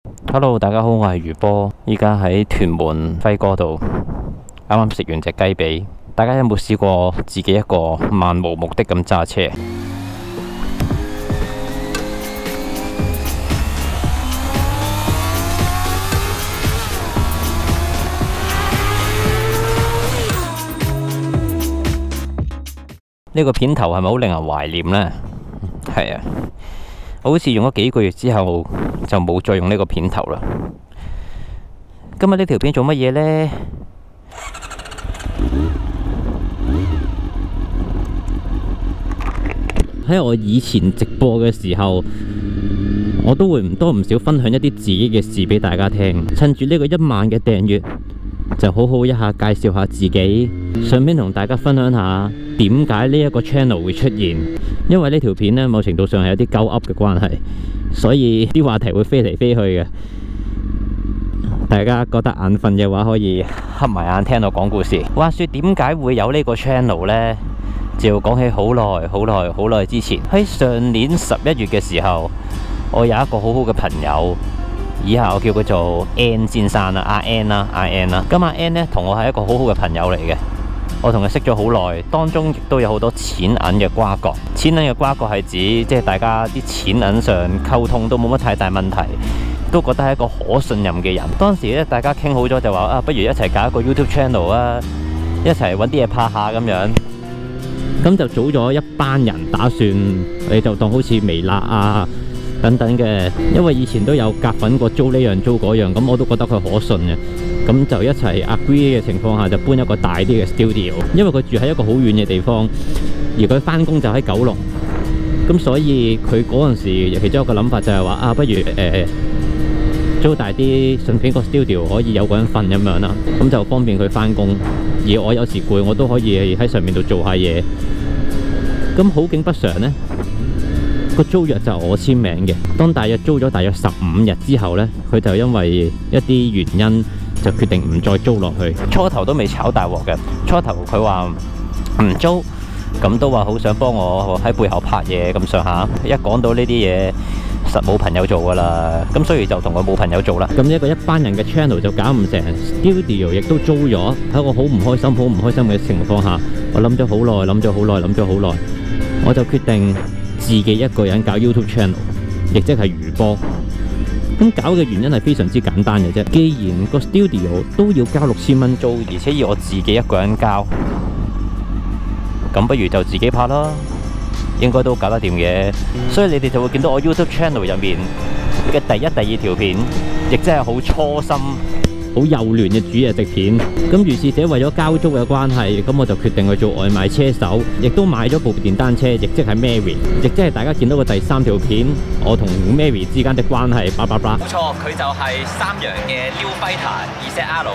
Hello，大家好，我係余波，依家喺屯門輝哥度，啱啱食完隻雞髀。大家有冇試過自己一個漫無目的咁揸車？呢個片頭係咪好令人懷念呢？係啊，我好似用咗幾個月之後就冇再用呢個片頭啦。今日呢條片做乜嘢呢？喺我以前直播嘅時候，我都會唔多唔少分享一啲自己嘅事俾大家聽。趁住呢個1萬嘅訂閱，就好好一下介紹下自己，順便同大家分享下點解呢一個 channel 會出現。因為呢條片呢，某程度上係有啲鳩噏嘅關係，所以啲話題會飛嚟飛去嘅。大家覺得眼瞓嘅話，可以合埋眼聽我講故事。話說點解會有呢個 channel 呢？就要講起好耐之前，喺上年11月嘅時候，我有一個好好嘅朋友，以下我叫佢做 N 先生啦，阿 N 啦。咁阿 N 呢，同我係一個好好嘅朋友嚟嘅。我同佢識咗好耐，當中亦都有好多錢銀嘅瓜葛。錢銀嘅瓜葛係指即係大家啲錢銀上溝通都冇乜太大問題，都覺得係一個可信任嘅人。當時咧，大家傾好咗就話啊，不如一齊搞一個 YouTube channel 啊，一齊揾啲嘢拍下咁樣。咁就組咗一班人，打算你就當好似微辣啊等等嘅，因為以前都有夾份過租呢樣租嗰樣，咁我都覺得佢可信嘅。咁就一齊 agree 嘅情況下，就搬一個大啲嘅 studio。因為佢住喺一個好遠嘅地方，而佢返工就喺九龍，咁所以佢嗰陣時其中一個諗法就係話啊，不如租大啲，順便個 studio 可以有個人瞓咁樣啦，咁就方便佢返工。而我有時攰，我都可以喺上面度做下嘢。咁好景不常呢，個租約就我簽名嘅。當大約租咗大約15日之後呢，佢就因為一啲原因就決定唔再租落去。初頭都未炒大鑊嘅，初頭佢話唔租，咁都話好想幫我喺背後拍嘢咁上下。一講到呢啲嘢，實冇朋友做噶啦，咁所以就同佢冇朋友做啦。咁一班人嘅 channel 就搞唔成 ，studio 亦都租咗。喺我好唔開心嘅情況下，我諗咗好耐，我就決定自己一個人搞 YouTube channel， 亦即係餘波。咁搞嘅原因係非常之簡單嘅啫。既然個 studio 都要交6000蚊租，而且要我自己一個人交，咁不如就自己拍啦。應該都搞得掂嘅，所以你哋就會見到我 YouTube channel 入面嘅第1、第2條片，亦即係好初心、好幼嫩嘅煮嘢食片。咁如是者為咗交租嘅關係，咁我就決定去做外賣車手，亦都買咗部電單車，亦即係 Mary， 亦即係大家見到嘅第3條片，我同 Mary 之間的關係。冇錯，佢就係三洋嘅 New Fighter ZR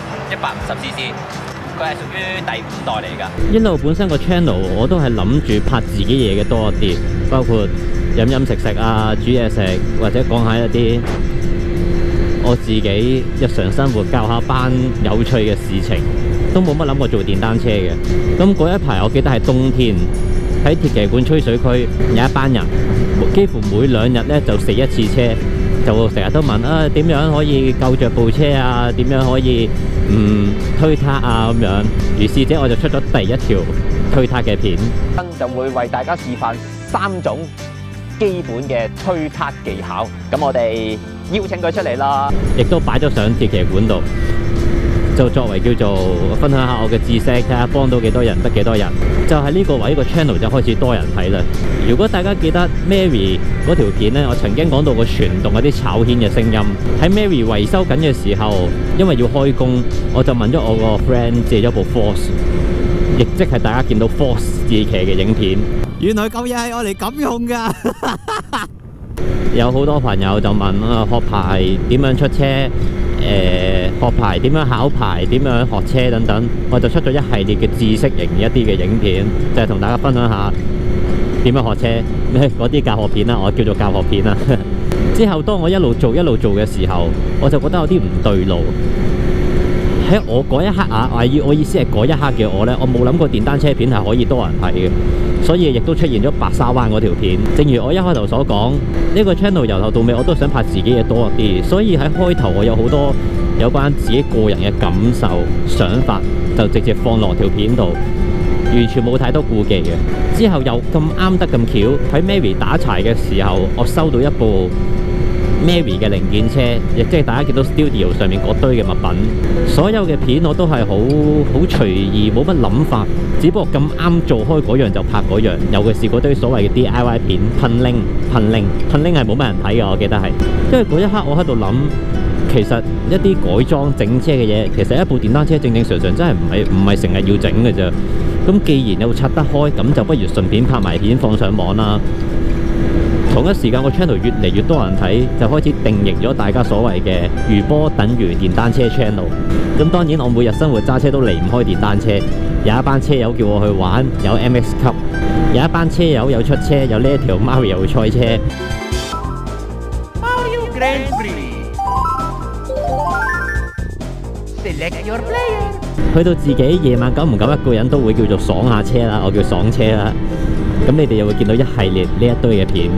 150cc。佢係屬於第5代嚟㗎。一路本身個 channel 我都係諗住拍自己嘢嘅多啲，包括飲食啊、煮嘢食，或者講下一啲我自己日常生活教下班有趣嘅事情，都冇乜諗過做電單車嘅。咁嗰一排我記得係冬天，喺鐵騎館吹水區有一班人，幾乎每2日咧就死一次車，就成日都問啊點樣可以救着部車啊，點樣可以推撻啊咁樣。於是者我就出咗第1條推撻嘅片，就會為大家示範3種基本嘅推撻技巧。咁我哋邀請佢出嚟啦，亦都擺咗上鐵騎館度，就作為叫做分享下我嘅知識，睇下幫到幾多人，得幾多人。就係呢個位，個 channel 就開始多人睇啦。如果大家記得 Mary 嗰條片呢，我曾經講到個傳動有啲炒蜆嘅聲音。喺 Mary 維修緊嘅時候，因為要開工，我就問咗我個 friend 借咗部 Force， 亦即係大家見到 Force 自騎嘅影片。原來舊嘢係我嚟咁用㗎。有好多朋友就問啊，學牌點樣出車？學牌點樣考牌，點樣學車等等，我就出咗一系列嘅知識型一啲嘅影片，就係同大家分享下點樣學車，嗰啲教學片啦，我叫做教學片啦。之後當我一路做嘅時候，我就覺得有啲唔對路。 喺我嗰一刻啊，我意思係嗰一刻嘅我呢，我冇諗過電單車片係可以多人睇嘅，所以亦都出現咗白沙灣嗰條片。正如我一開頭所講，呢個 channel 由頭到尾我都想拍自己嘢多啲，所以喺開頭我有好多有關自己個人嘅感受、想法，就直接放落條片度，完全冇太多顧忌嘅。之後又咁啱得咁巧，喺 Mary 打柴嘅時候，我收到一部 Mary 嘅零件車，亦即係大家見到 studio 上面嗰堆嘅物品。所有嘅片我都係好隨意，冇乜諗法，只不過咁啱做開嗰樣就拍嗰樣。尤其是嗰堆所謂嘅 DIY 片，噴 link 係冇乜人睇嘅，我記得係。因為嗰一刻我喺度諗，其實一啲改裝整車嘅嘢，其實一部電單車正常真係唔係成日要整嘅啫。咁既然又拆得開，咁就不如順便拍埋片放上網啦。同一時間個 channel 越嚟越多人睇，就開始定型咗大家所謂嘅餘波等於電單車 channel。咁當然我每日生活揸車都離唔開電單車，有一班車友叫我去玩，有 MX 級，有一班車友有出車，有呢一條 Mario 賽車。 Mario Grand Prix Select your player。 去到自己夜晚久唔久一個人都會叫做爽下車啦，我叫爽車啦。咁你哋又會見到一系列呢一堆嘅片。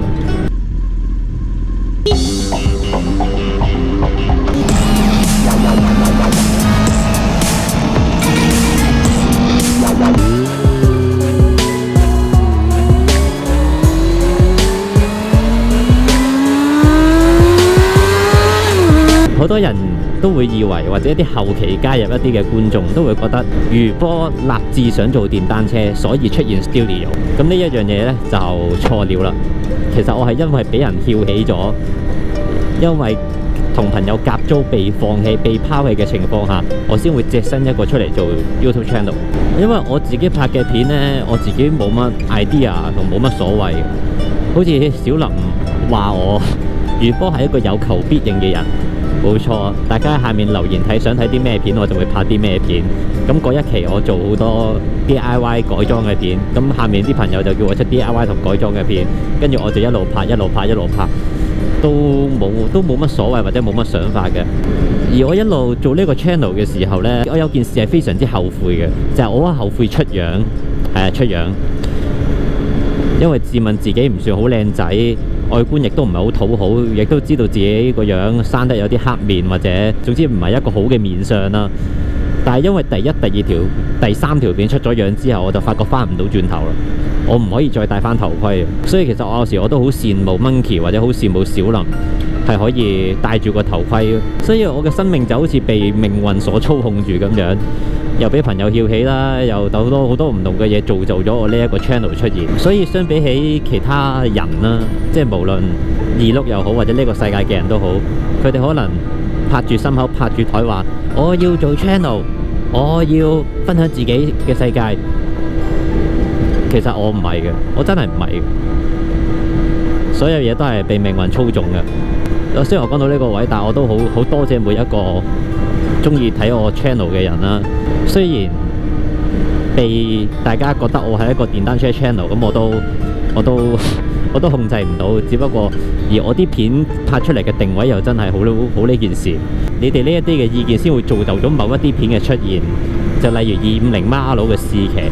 好多人都會以為，或者一啲後期加入一啲嘅觀眾都會覺得餘波立志想做電單車，所以出現 studio。咁呢一樣嘢呢，就錯了啦。其實我係因為俾人翹起咗，因為同朋友夾租被放棄、被拋棄嘅情況下，我先會隻身一個出嚟做 YouTube channel。因為我自己拍嘅片呢，我自己冇乜 idea 同冇乜所謂。好似小林話我餘波係一個有求必應嘅人。冇錯，大家喺下面留言想睇啲咩片，我就會拍啲咩片。咁嗰一期我做好多 DIY 改裝嘅片，咁下面啲朋友就叫我出 DIY 同改裝嘅片，跟住我就一路拍，都冇乜所謂或者冇乜想法嘅。而我一路做呢個 channel 嘅時候呢，我有件事係非常之後悔嘅，就係我後悔出樣，出樣，因為自問自己唔算好靚仔。外觀亦都唔係好討好，亦都知道自己個樣生得有啲黑面，或者總之唔係一個好嘅面相啦。但係因為第一、第二條、第三條片出咗樣之後，我就發覺翻唔到轉頭啦。我唔可以再戴翻頭盔，所以其實我有時我都好羨慕 Monkey 或者好羨慕小林係可以戴住個頭盔。所以我嘅生命就好似被命運所操控住咁樣。又俾朋友翹起啦，又好多唔同嘅嘢造就咗我呢一個 channel 出現。所以相比起其他人啦，即係無論二碌又好，或者呢個世界嘅人都好，佢哋可能拍住心口拍住台話我要做 channel， 我要分享自己嘅世界。其實我唔係嘅，我真係唔係嘅。所有嘢都係被命運操縱嘅。雖然我講到呢個位，但我都好多謝每一個中意睇我 channel 嘅人啦。雖然被大家覺得我係一個電單車 channel， 咁我都控制唔到，只不過而我啲片拍出嚟嘅定位又真係好呢件事。你哋呢一啲嘅意見先會造就咗某一啲片嘅出現，就例如250 Marlo 嘅試騎。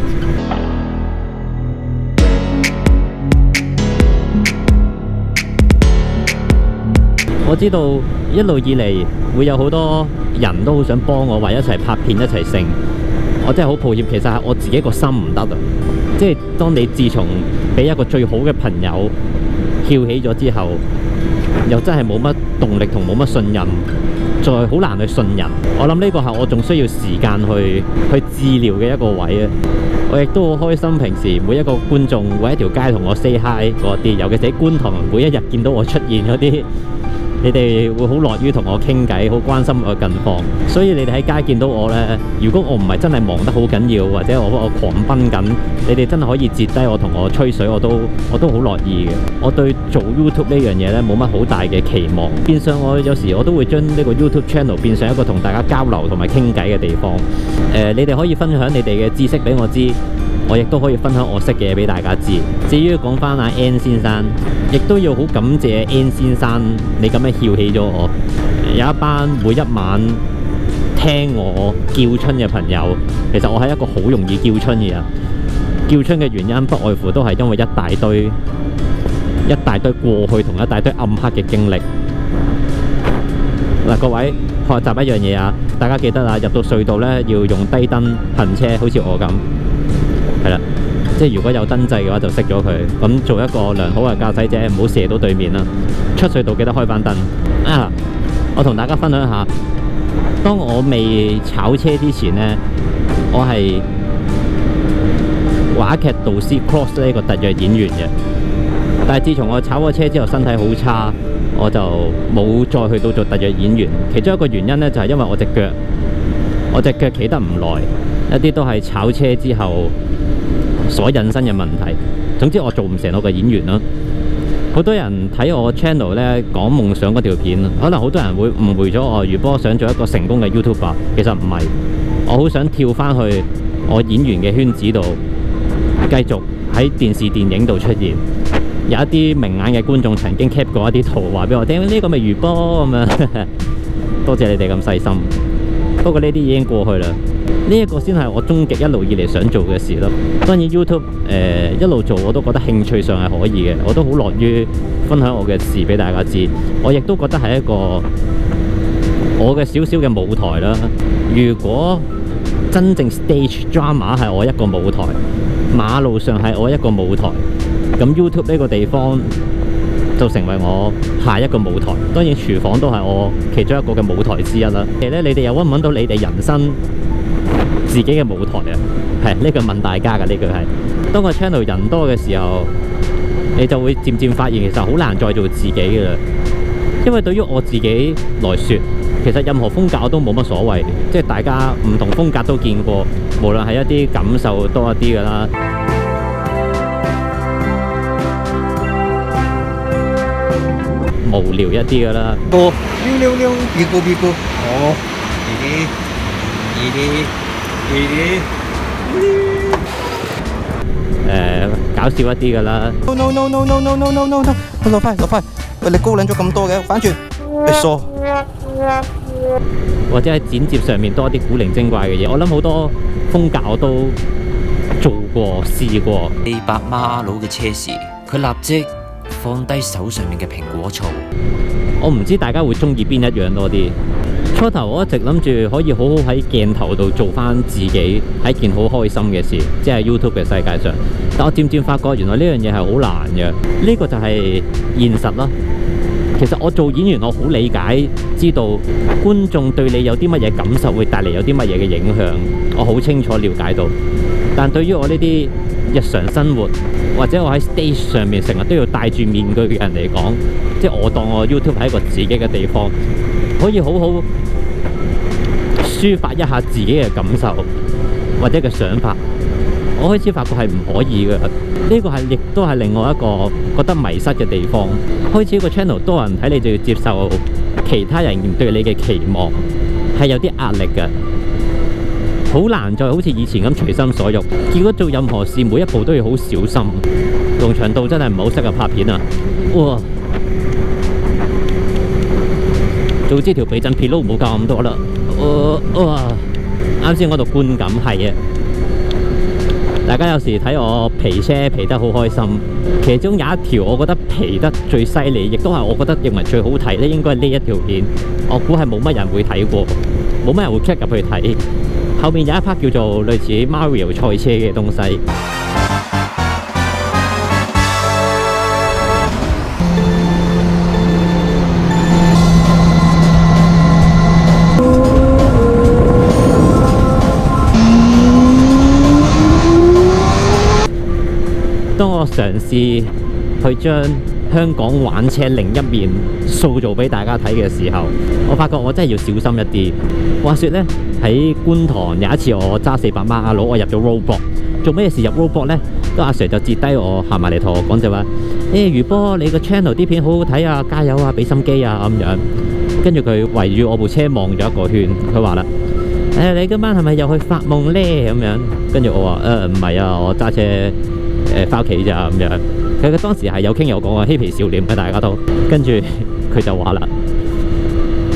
我知道一路以嚟會有好多人都好想幫我，話一齊拍片一齊成。我真係好抱歉，其實係我自己個心唔得啊！即係當你自從俾一個最好嘅朋友翹起咗之後，又真係冇乜動力同冇乜信任，再好難去信人。我諗呢個係我仲需要時間去治療嘅一個位啊！我亦都好開心，平時每一個觀眾會一條街同我 say hi 嗰啲，尤其是喺觀塘每一日見到我出現嗰啲。你哋會好樂於同我傾偈，好關心我嘅近況，所以你哋喺街見到我呢，如果我唔係真係忙得好緊要，或者我狂奔緊，你哋真係可以截低我同我吹水，我都好樂意嘅。我對做 YouTube 呢樣嘢呢，冇乜好大嘅期望，變相我有時我都會將呢個 YouTube channel 變成一個同大家交流同埋傾偈嘅地方。你哋可以分享你哋嘅知識俾我知，我亦都可以分享我識嘅嘢俾大家知。至於講翻阿 N 先生，亦都要好感謝 N 先生，你咁樣翹起咗我。有一班每一晚聽我叫春嘅朋友，其實我係一個好容易叫春嘅人。叫春嘅原因不外乎都係因為一大堆過去同一大堆暗黑嘅經歷。嗱，各位學習一樣嘢啊，大家記得啊，入到隧道呢要用低燈行車，好似我咁，係啦，即係如果有燈掣嘅話就熄咗佢，咁做一個良好嘅駕駛者，唔好射到對面啦。出隧道記得開翻燈啊！我同大家分享一下，當我未炒車之前呢，我係話劇導師 Cross 呢個特約演員嘅，但係自從我炒咗車之後，身體好差。我就冇再去到做特約演員，其中一個原因呢，就係因為我隻腳企得唔耐，一啲都係炒車之後所引申嘅問題。總之我做唔成我嘅演員啦。好多人睇我 channel 呢講夢想嗰條片，可能好多人會誤會咗我如波想做一個成功嘅 YouTuber， 其實唔係，我好想跳翻去我演員嘅圈子度，繼續喺電視電影度出現。有一啲明眼嘅觀眾曾經 cap 過一啲圖，話俾我聽呢個咪如波咁樣，多謝你哋咁細心。不過呢啲已經過去啦，呢一個先係我終極一路以嚟想做嘅事咯。當然 YouTube 一路做我都覺得興趣上係可以嘅，我都好樂於分享我嘅事俾大家知。我亦都覺得係一個我嘅少少嘅舞台啦。如果真正 stage drama 係我一個舞台，馬路上係我一個舞台，咁 YouTube 呢個地方就成為我下一個舞台。當然廚房都係我其中一個嘅舞台之一啦。其實你哋又揾唔揾到你哋人生自己嘅舞台啊？係呢句問大家嘅，呢句係。當個 channel 人多嘅時候，你就會漸漸發現其實好難再做自己嘅啦。因為對於我自己來說，其實任何風格我都冇乜所謂，即係大家唔同風格都見過，無論係一啲感受多一啲㗎啦。無聊一啲㗎啦， 溜溜溜，別個別個，哦， 搞笑一啲㗎啦。 No，落快，喂，你高撚咗咁多嘅，反轉，你傻。 或者喺剪接上面多啲古靈精怪嘅嘢，我諗好多風格我都做過試過。 四百孖佬嘅車時，佢立即放低手上面嘅蘋果醋。 我唔知大家會中意邊一樣多啲。初頭我一直諗住可以好好喺鏡頭度做翻自己，係件好開心嘅事，即係 YouTube 嘅世界上。但我漸漸發覺原來呢樣嘢係好難嘅，呢個就係現實啦。其實我做演員，我好理解，知道觀眾對你有啲乜嘢感受，會帶嚟有啲乜嘢嘅影響，我好清楚了解到。但對於我呢啲日常生活，或者我喺 stage 上面成日都要戴住面具嘅人嚟講，即係我當我 YouTube 係一個自己嘅地方，可以好好抒發一下自己嘅感受或者嘅想法。我開始發覺係唔可以嘅，呢個係亦都係另外一個覺得迷失嘅地方。開始個 channel 多人睇，你就要接受其他人對你嘅期望，係有啲壓力嘅，好難再好似以前咁隨心所欲。結果做任何事每一步都要好小心。農場道真係唔好適合拍片啊！哇，早知條避震片都唔好教咁多啦。哇，啱先嗰度觀感係啊！大家有時睇我皮車皮得好開心，其中有一條我覺得皮得最犀利，亦都係我覺得認為最好睇咧，應該係呢一條片。我估係冇乜人會睇過，冇乜人會 click 入去睇。後面有一 part 叫做類似 Mario 賽車嘅東西。當我嘗試去將香港玩車另一面塑造俾大家睇嘅時候，我發覺我真係要小心一啲。話說呢，喺觀塘有一次我揸400孖佬，我入咗 roadblock， 做咩事入 roadblock 呢？個阿 Sir 就截低我行埋嚟同我講就話：如波你個 channel 啲片好好睇啊，加油啊，俾心機啊咁樣。跟住佢圍住我部車望咗一個圈，佢話啦：你今晚係咪又去發夢呢？咁樣。跟住我話：唔係啊，我揸車返屋企咋咁樣。佢當時係有傾有講啊，嬉皮笑臉嘅大家都。跟住佢就話啦：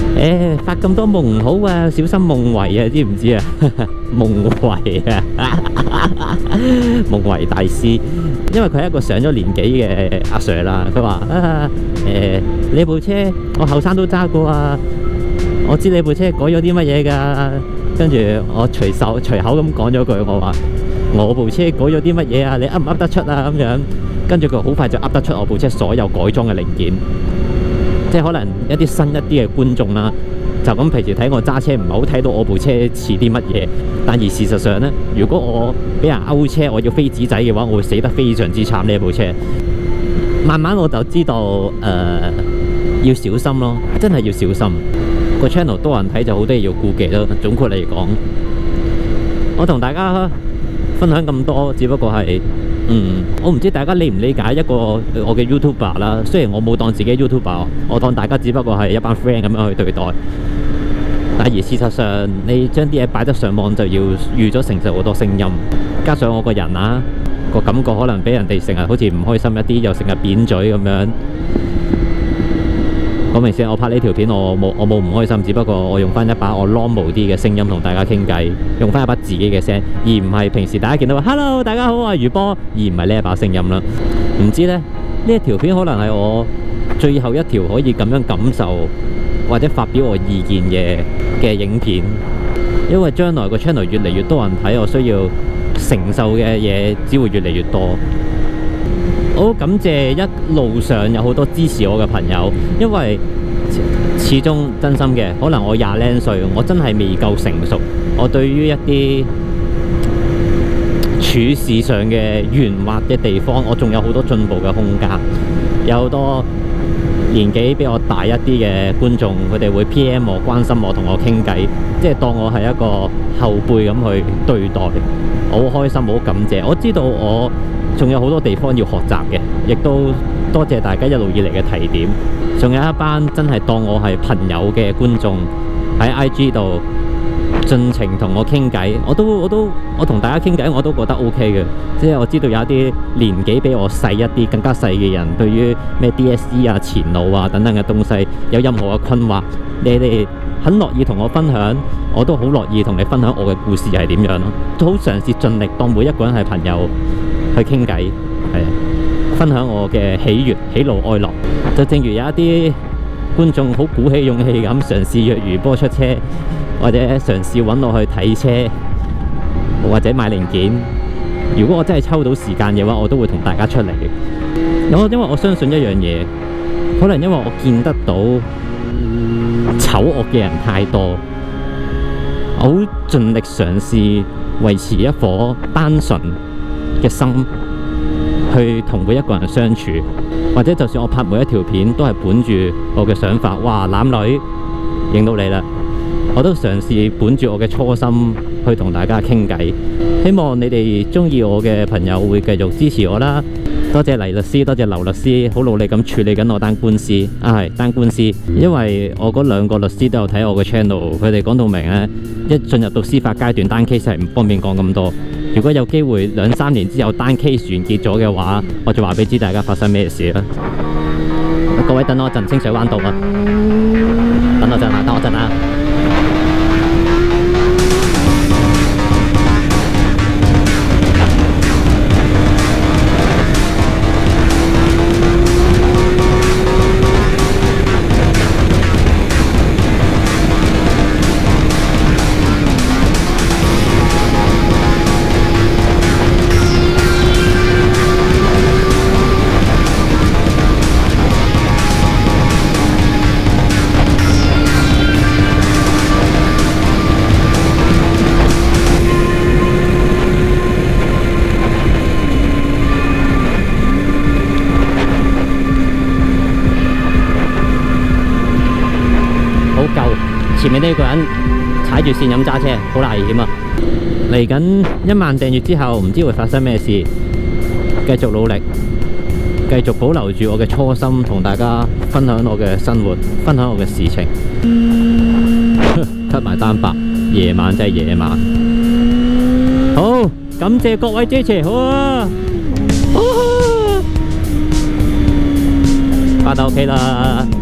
發咁多夢唔好啊，小心夢遺啊，知唔知啊？夢遺啊，夢遺大師，因為佢係一個上咗年紀嘅阿 Sir 啦。佢話你部車我後生都揸過啊，我知你部車改咗啲乜嘢㗎。跟住我隨口咁講咗句，我話我部車改咗啲乜嘢啊？你噏唔噏得出啊？咁樣，跟住佢好快就噏得出我部車所有改裝嘅零件。即係可能一啲新一啲嘅觀眾啦，就咁平時睇我揸車唔係好睇到我部車似啲乜嘢，但而事實上呢，如果我俾人勾車，我要飛紙仔嘅話，我會死得非常之慘呢部車。慢慢我就知道要小心咯，真係要小心。個 channel 多人睇就好多嘢要顧忌咯。總括嚟講，我同大家分享咁多，只不過係我唔知大家理唔理解一個我嘅 YouTuber 啦。雖然我冇當自己 YouTuber， 我當大家只不過係一班 friend 咁樣去對待。但而事實上，你將啲嘢擺得上網，就要預咗承受好多聲音。加上我個人啊，個感覺可能俾人哋成日好似唔開心一啲，又成日扁嘴咁樣。講明先，我拍呢條片我冇唔開心，只不過我用翻一把我 normal 啲嘅聲音同大家傾偈，用翻一把自己嘅聲，而唔係平時大家見到話 Hello 大家好，我係余波，而唔係呢一把聲音啦。唔知呢一條片可能係我最後一條可以咁樣感受或者發表我意見嘅影片，因為將來個 channel 越嚟越多人睇，我需要承受嘅嘢只會越嚟越多。我好感謝一路上有好多支持我嘅朋友，因為始終真心嘅，可能我20零歲，我真係未夠成熟，我對於一啲處事上嘅圓滑嘅地方，我仲有好多進步嘅空間。有好多年紀比我大一啲嘅觀眾，佢哋會 PM 我，關心我，同我傾偈，即係當我係一個後輩咁去對待，我好開心，好感謝。我知道我仲有好多地方要學習嘅，亦都多謝大家一路以嚟嘅提點。仲有一班真係當我係朋友嘅觀眾喺 IG 度盡情同我傾偈，我同大家傾偈我都覺得 OK 嘅。即係我知道有一啲年紀比我細一啲、更加細嘅人，對於咩 DSE 啊、前路啊等等嘅東西有任何嘅困惑，你哋很樂意同我分享，我都好樂意同你分享我嘅故事係點樣咯。都好嘗試盡力當每一個人係朋友去傾偈，係分享我嘅喜悅、喜怒哀樂。就正如有一啲觀眾好鼓起勇氣咁嘗試約余波出車，或者嘗試揾我去睇車，或者買零件。如果我真係抽到時間嘅話，我都會同大家出嚟。因為我相信一樣嘢，可能因為我見得到醜惡嘅人太多，我好盡力嘗試維持一顆單純嘅心去同每一個人相處，或者就算我拍每一條片都係本住我嘅想法，哇，攬女影到你啦，我都嘗試本住我嘅初心去同大家傾偈。希望你哋中意我嘅朋友會繼續支持我啦。多謝黎律師，多謝劉律師，好努力咁處理緊我單官司係單官司。因為我嗰2個律師都有睇我嘅 channel， 佢哋講到明咧，一進入到司法階段，單 case 係唔方便講咁多。如果有機會2、3年之後單 case 完結咗嘅話，我就話俾知大家發生咩事啦。各位等我一陣，清水灣道啊，等我陣啊，等我陣啊。前面呢個人踩住線咁揸車，好危險啊！嚟緊1萬訂閱之後，唔知會發生咩事。繼續努力，繼續保留住我嘅初心，同大家分享我嘅生活，分享我嘅事情。cut 埋單白，夜晚真係夜晚。好，感謝各位支持，好啊！返到屋企啦〜